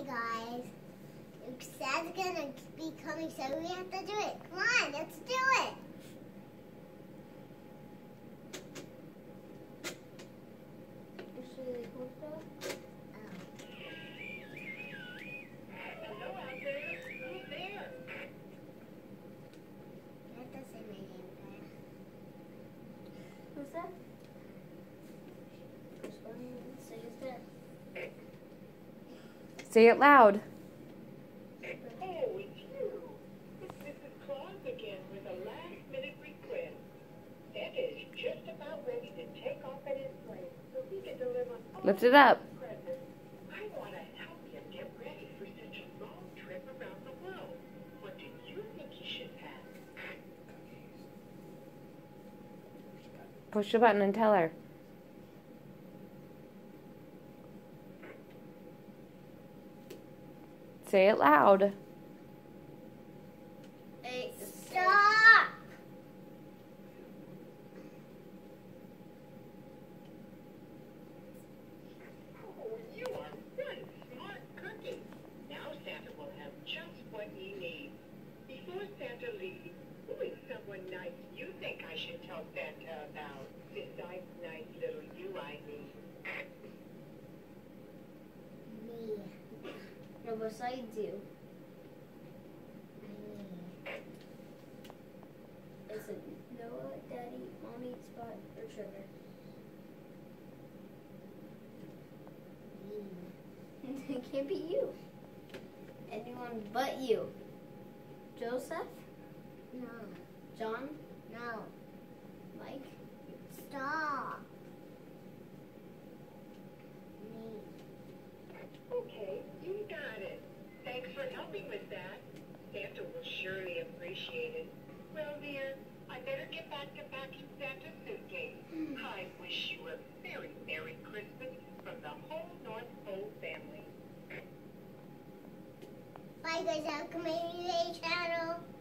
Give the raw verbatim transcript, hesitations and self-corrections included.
guys. Santa's gonna be coming, so we have to do it. Come on, let's do it. Actually, hold up. Hello out there. Who's there? That doesn't say my name, guys. Who's that? First one, say his dad. Say it loud. Oh, it's you. It's Missus Claus again with a last-minute request. Santa is just about ready to take off in his plane so he can deliver all Lift it up. his presents. I want to help him get ready for such a long trip around the world. What do you think he should have? Push the button and tell her. Say it loud. Hey, Stop! Oh, you are one smart cookie. Now Santa will have just what he needs. Before Santa leaves, who is someone nice you think I should tell Santa about? This nice, nice little you I mean. Me. no, besides you. Me. Is it Noah, Daddy, Mommy, Spot, or Trevor? Me. It can't be you. Anyone but you. Joseph? No. John? No. Mike? Stop. Me. Okay, you got it. Thanks for helping with that. Santa will surely appreciate it. Well, dear, I better get back to packing Santa's suitcase. I wish you a very Merry Christmas from the whole North Pole family. Bye guys, our community channel.